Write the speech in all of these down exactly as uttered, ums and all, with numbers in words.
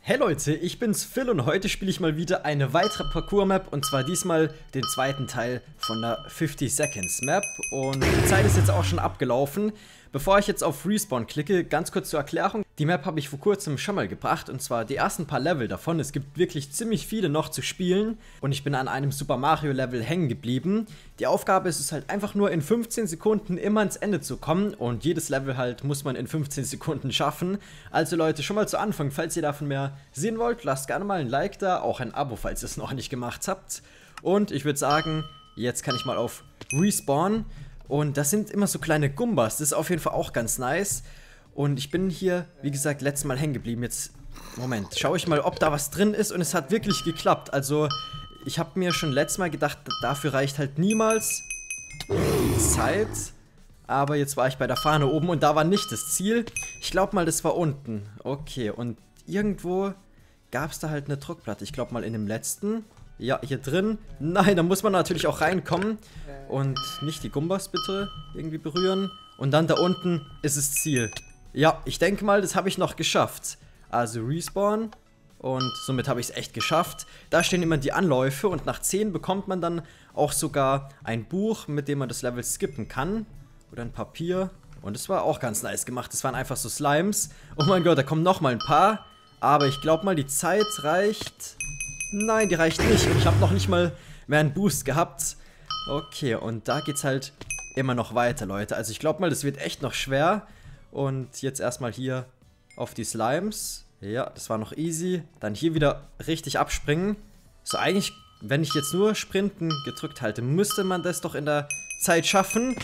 Hey Leute, ich bin's Phil und heute spiele ich mal wieder eine weitere Parcours-Map und zwar diesmal den zweiten Teil von der fifty Seconds Map und die Zeit ist jetzt auch schon abgelaufen. Bevor ich jetzt auf Respawn klicke, ganz kurz zur Erklärung. Die Map habe ich vor kurzem schon mal gebracht und zwar die ersten paar Level davon. Es gibt wirklich ziemlich viele noch zu spielen und ich bin an einem Super Mario Level hängen geblieben. Die Aufgabe ist es halt einfach nur in fünfzehn Sekunden immer ans Ende zu kommen und jedes Level halt muss man in fünfzehn Sekunden schaffen. Also Leute, schon mal zu Anfang, falls ihr davon mehr sehen wollt, lasst gerne mal ein Like da, auch ein Abo, falls ihr es noch nicht gemacht habt. Und ich würde sagen, jetzt kann ich mal auf Respawn. Und das sind immer so kleine Gumbas, das ist auf jeden Fall auch ganz nice. Und ich bin hier, wie gesagt, letztes Mal hängen geblieben. Jetzt, Moment, schaue ich mal, ob da was drin ist und es hat wirklich geklappt. Also, ich habe mir schon letztes Mal gedacht, dafür reicht halt niemals die Zeit. Aber jetzt war ich bei der Fahne oben und da war nicht das Ziel. Ich glaube mal, das war unten. Okay, und irgendwo gab es da halt eine Druckplatte. Ich glaube mal in dem letzten. Ja, hier drin. Nein, da muss man natürlich auch reinkommen. Und nicht die Gumbas bitte irgendwie berühren. Und dann da unten ist das Ziel. Ja, ich denke mal, das habe ich noch geschafft. Also Respawn. Und somit habe ich es echt geschafft. Da stehen immer die Anläufe. Und nach zehn bekommt man dann auch sogar ein Buch, mit dem man das Level skippen kann. Oder ein Papier. Und es war auch ganz nice gemacht. Das waren einfach so Slimes. Oh mein Gott, da kommen nochmal ein paar. Aber ich glaube mal, die Zeit reicht... Nein, die reicht nicht. Und ich habe noch nicht mal mehr einen Boost gehabt. Okay, und da geht's halt immer noch weiter, Leute. Also ich glaube mal, das wird echt noch schwer. Und jetzt erstmal hier auf die Slimes. Ja, das war noch easy. Dann hier wieder richtig abspringen. So eigentlich, wenn ich jetzt nur Sprinten gedrückt halte, müsste man das doch in der Zeit schaffen.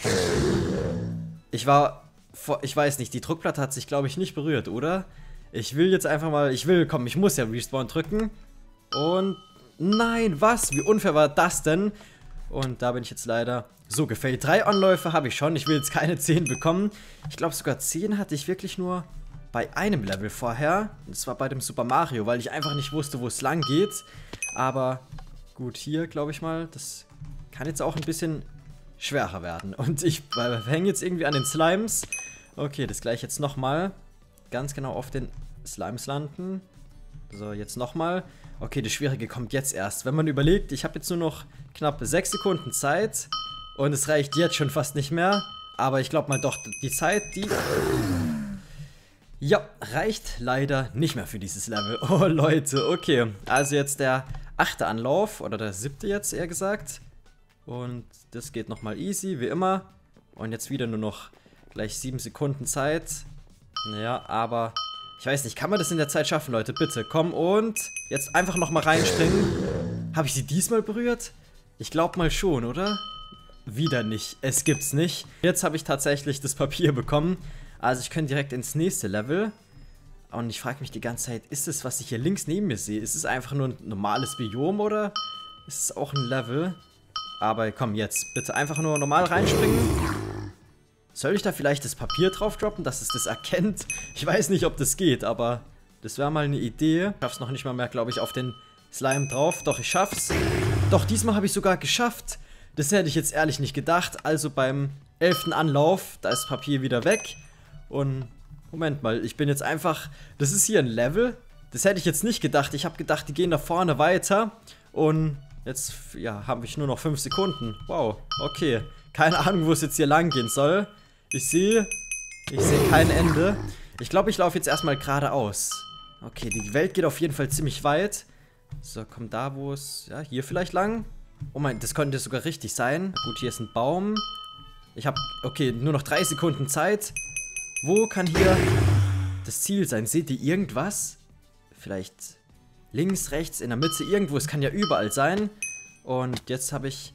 Ich war, ich weiß nicht, die Druckplatte hat sich, glaube ich, nicht berührt, oder? Ich will jetzt einfach mal, ich will, komm, ich muss ja Respawn drücken. Und nein, was? Wie unfair war das denn? Und da bin ich jetzt leider so gefailt. Drei Anläufe habe ich schon. Ich will jetzt keine zehn bekommen. Ich glaube sogar zehn hatte ich wirklich nur bei einem Level vorher. Und zwar bei dem Super Mario, weil ich einfach nicht wusste, wo es lang geht. Aber gut, hier glaube ich mal, das kann jetzt auch ein bisschen schwerer werden. Und ich äh, hänge jetzt irgendwie an den Slimes. Okay, das gleich jetzt nochmal. Ganz genau auf den Slimes landen. So, jetzt nochmal. Okay, das Schwierige kommt jetzt erst. Wenn man überlegt, ich habe jetzt nur noch knapp sechs Sekunden Zeit. Und es reicht jetzt schon fast nicht mehr. Aber ich glaube mal doch, die Zeit, die... Ja, reicht leider nicht mehr für dieses Level. Oh, Leute, okay. Also jetzt der achte Anlauf. Oder der siebte jetzt, eher gesagt. Und das geht nochmal easy, wie immer. Und jetzt wieder nur noch gleich sieben Sekunden Zeit. Ja, aber... Ich weiß nicht, kann man das in der Zeit schaffen, Leute? Bitte, komm und jetzt einfach nochmal reinspringen. Habe ich sie diesmal berührt? Ich glaube mal schon, oder? Wieder nicht. Es gibt's nicht. Jetzt habe ich tatsächlich das Papier bekommen. Also ich könnte direkt ins nächste Level. Und ich frage mich die ganze Zeit, ist es, was ich hier links neben mir sehe, ist es einfach nur ein normales Biom oder ist es auch ein Level? Aber komm, jetzt bitte einfach nur normal reinspringen. Soll ich da vielleicht das Papier drauf droppen, dass es das erkennt? Ich weiß nicht, ob das geht, aber das wäre mal eine Idee. Ich schaff's noch nicht mal mehr, glaube ich, auf den Slime drauf. Doch, ich schaff's. Doch, diesmal habe ich sogar geschafft. Das hätte ich jetzt ehrlich nicht gedacht. Also beim elften Anlauf, da ist Papier wieder weg. Und, Moment mal, ich bin jetzt einfach... Das ist hier ein Level. Das hätte ich jetzt nicht gedacht. Ich habe gedacht, die gehen da vorne weiter. Und jetzt, ja, habe ich nur noch fünf Sekunden. Wow, okay. Keine Ahnung, wo es jetzt hier lang gehen soll. Ich sehe, ich sehe kein Ende. Ich glaube, ich laufe jetzt erstmal geradeaus. Okay, die Welt geht auf jeden Fall ziemlich weit. So, komm da, wo es... Ja, hier vielleicht lang. Oh mein, das könnte sogar richtig sein. Gut, hier ist ein Baum. Ich habe... Okay, nur noch drei Sekunden Zeit. Wo kann hier das Ziel sein? Seht ihr irgendwas? Vielleicht links, rechts, in der Mitte, irgendwo. Es kann ja überall sein. Und jetzt habe ich...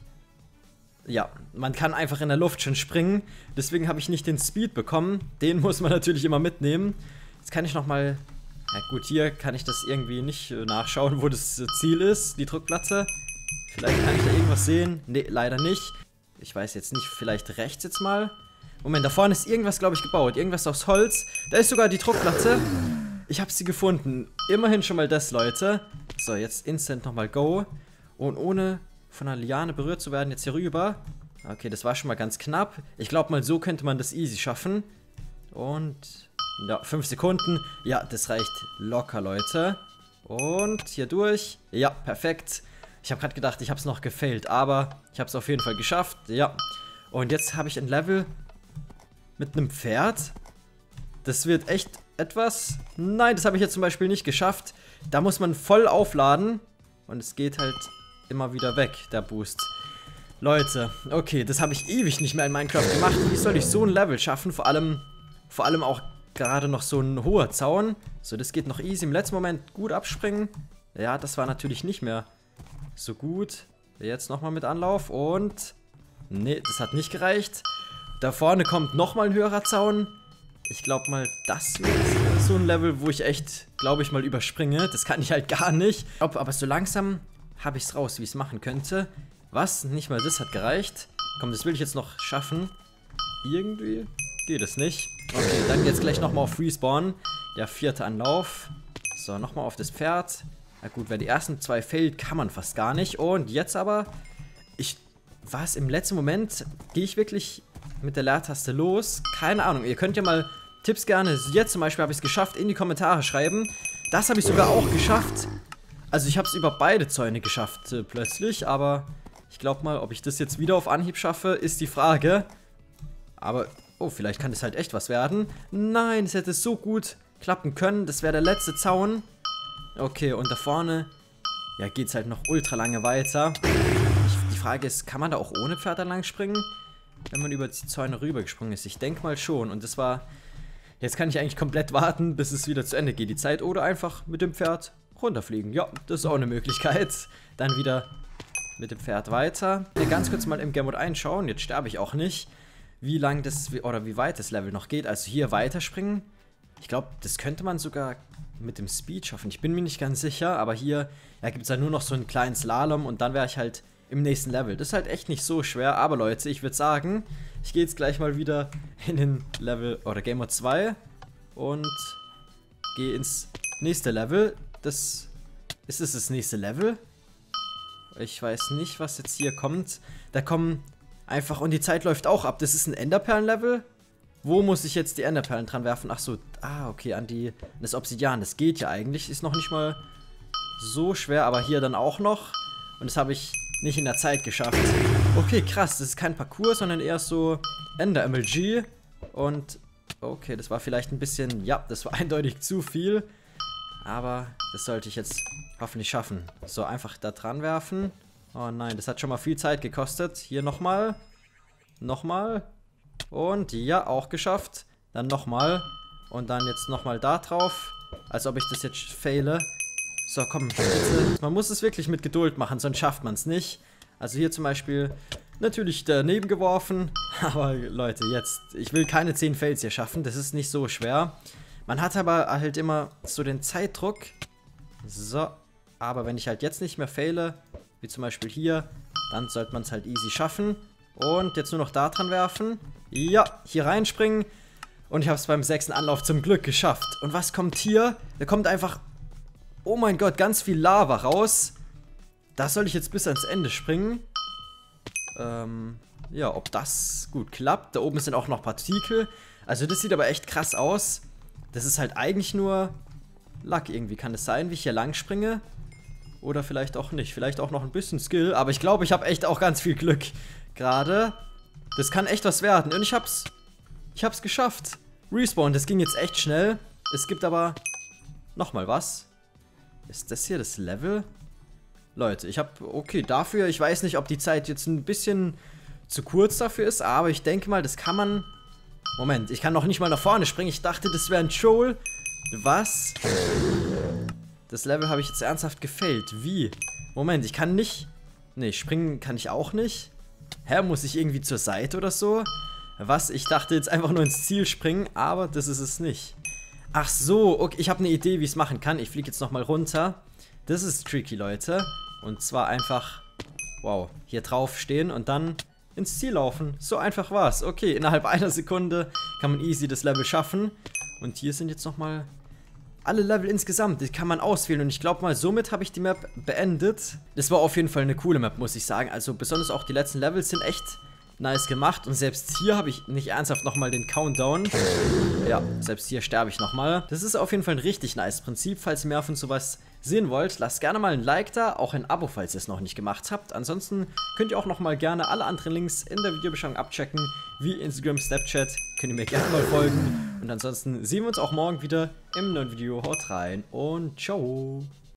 Ja, man kann einfach in der Luft schon springen. Deswegen habe ich nicht den Speed bekommen. Den muss man natürlich immer mitnehmen. Jetzt kann ich nochmal... Ja gut, hier kann ich das irgendwie nicht nachschauen, wo das Ziel ist, die Druckplatte. Vielleicht kann ich da irgendwas sehen. Ne, leider nicht. Ich weiß jetzt nicht, vielleicht rechts jetzt mal. Moment, da vorne ist irgendwas, glaube ich, gebaut. Irgendwas aus Holz. Da ist sogar die Druckplatte. Ich habe sie gefunden. Immerhin schon mal das, Leute. So, jetzt instant nochmal Go. Und ohne... von einer Liane berührt zu werden, jetzt hier rüber. Okay, das war schon mal ganz knapp. Ich glaube mal, so könnte man das easy schaffen. Und, ja, fünf Sekunden. Ja, das reicht locker, Leute. Und hier durch. Ja, perfekt. Ich habe gerade gedacht, ich habe es noch gefailt, aber ich habe es auf jeden Fall geschafft. Ja. Und jetzt habe ich ein Level mit einem Pferd. Das wird echt etwas... Nein, das habe ich jetzt zum Beispiel nicht geschafft. Da muss man voll aufladen. Und es geht halt immer wieder weg, der Boost. Leute, okay, das habe ich ewig nicht mehr in Minecraft gemacht. Wie soll ich so ein Level schaffen? Vor allem, vor allem auch gerade noch so ein hoher Zaun. So, das geht noch easy. Im letzten Moment gut abspringen. Ja, das war natürlich nicht mehr so gut. Jetzt nochmal mit Anlauf und... Nee, das hat nicht gereicht. Da vorne kommt nochmal ein höherer Zaun. Ich glaube mal, das wird so ein Level, wo ich echt, glaube ich, mal überspringe. Das kann ich halt gar nicht. Aber so langsam habe ich es raus, wie ich es machen könnte. Was? Nicht mal das hat gereicht. Komm, das will ich jetzt noch schaffen. Irgendwie geht es nicht. Okay, dann jetzt gleich nochmal auf Respawn. Der vierte Anlauf. So, nochmal auf das Pferd. Na gut, wenn die ersten zwei fehlt, kann man fast gar nicht. Und jetzt aber, ich, was, im letzten Moment gehe ich wirklich mit der Leertaste los? Keine Ahnung, ihr könnt ja mal Tipps gerne, jetzt zum Beispiel habe ich es geschafft, in die Kommentare schreiben. Das habe ich sogar auch geschafft. Also ich habe es über beide Zäune geschafft äh, plötzlich, aber ich glaube mal, ob ich das jetzt wieder auf Anhieb schaffe, ist die Frage. Aber, oh, vielleicht kann das halt echt was werden. Nein, es hätte so gut klappen können, das wäre der letzte Zaun. Okay, und da vorne, ja, geht es halt noch ultra lange weiter. Ich, die Frage ist, kann man da auch ohne Pferd lang springen? Wenn man über die Zäune rübergesprungen ist. Ich denke mal schon. Und das war... Jetzt kann ich eigentlich komplett warten, bis es wieder zu Ende geht, die Zeit. Oder einfach mit dem Pferd runterfliegen. Ja, das ist auch eine Möglichkeit. Dann wieder mit dem Pferd weiter. Ganz kurz mal im Game Mode einschauen. Jetzt sterbe ich auch nicht. Wie lang das... Oder wie weit das Level noch geht. Also hier weiterspringen. Ich glaube, das könnte man sogar mit dem Speed schaffen. Ich bin mir nicht ganz sicher. Aber hier ja, gibt es ja nur noch so einen kleinen Slalom. Und dann wäre ich halt... im nächsten Level. Das ist halt echt nicht so schwer, aber Leute, ich würde sagen, ich gehe jetzt gleich mal wieder in den Level, oder Game Mode zwei und gehe ins nächste Level. Das, ist es das nächste Level? Ich weiß nicht, was jetzt hier kommt. Da kommen einfach, und die Zeit läuft auch ab. Das ist ein Enderperlen-Level. Wo muss ich jetzt die Enderperlen dran werfen? Ach so, ah, okay, an die, an das Obsidian. Das geht ja eigentlich, ist noch nicht mal so schwer, aber hier dann auch noch. Und das habe ich nicht in der Zeit geschafft. Okay, krass. Das ist kein Parcours, sondern eher so Ender-M L G. Und okay, das war vielleicht ein bisschen... Ja, das war eindeutig zu viel. Aber das sollte ich jetzt hoffentlich schaffen. So, einfach da dran werfen. Oh nein, das hat schon mal viel Zeit gekostet. Hier nochmal. Nochmal. Und ja, auch geschafft. Dann nochmal. Und dann jetzt nochmal da drauf. Als ob ich das jetzt faile. So, komm, bitte. Man muss es wirklich mit Geduld machen, sonst schafft man es nicht. Also hier zum Beispiel natürlich daneben geworfen. Aber Leute, jetzt, ich will keine zehn Fails hier schaffen, das ist nicht so schwer. Man hat aber halt immer so den Zeitdruck. So, aber wenn ich halt jetzt nicht mehr faile, wie zum Beispiel hier, dann sollte man es halt easy schaffen. Und jetzt nur noch da dran werfen. Ja, hier reinspringen. Und ich habe es beim sechsten Anlauf zum Glück geschafft. Und was kommt hier? Da kommt einfach... Oh mein Gott, ganz viel Lava raus. Da soll ich jetzt bis ans Ende springen. Ähm, ja, ob das gut klappt. Da oben sind auch noch Partikel. Also das sieht aber echt krass aus. Das ist halt eigentlich nur Luck irgendwie. Kann es sein, wie ich hier lang springe? Oder vielleicht auch nicht. Vielleicht auch noch ein bisschen Skill. Aber ich glaube, ich habe echt auch ganz viel Glück gerade. Das kann echt was werden. Und ich hab's, ich hab's geschafft. Respawn, das ging jetzt echt schnell. Es gibt aber nochmal was. Ist das hier das Level? Leute, ich habe... Okay, dafür... Ich weiß nicht, ob die Zeit jetzt ein bisschen zu kurz dafür ist, aber ich denke mal, das kann man... Moment, ich kann noch nicht mal nach vorne springen. Ich dachte, das wäre ein Troll. Was? Das Level habe ich jetzt ernsthaft gefailt. Wie? Moment, ich kann nicht... Nee, springen kann ich auch nicht. Hä, muss ich irgendwie zur Seite oder so? Was? Ich dachte jetzt einfach nur ins Ziel springen, aber das ist es nicht. Ach so, okay, ich habe eine Idee, wie ich es machen kann. Ich fliege jetzt nochmal runter. Das ist tricky, Leute. Und zwar einfach, wow, hier drauf stehen und dann ins Ziel laufen. So einfach war's. Okay, innerhalb einer Sekunde kann man easy das Level schaffen. Und hier sind jetzt nochmal alle Level insgesamt. Die kann man auswählen. Und ich glaube mal, somit habe ich die Map beendet. Das war auf jeden Fall eine coole Map, muss ich sagen. Also besonders auch die letzten Levels sind echt nice gemacht. Und selbst hier habe ich nicht ernsthaft nochmal den Countdown. Ja, selbst hier sterbe ich nochmal. Das ist auf jeden Fall ein richtig nice Prinzip. Falls ihr mehr von sowas sehen wollt, lasst gerne mal ein Like da, auch ein Abo, falls ihr es noch nicht gemacht habt. Ansonsten könnt ihr auch noch mal gerne alle anderen Links in der Videobeschreibung abchecken, wie Instagram, Snapchat, könnt ihr mir gerne mal folgen. Und ansonsten sehen wir uns auch morgen wieder im neuen Video. Haut rein und ciao!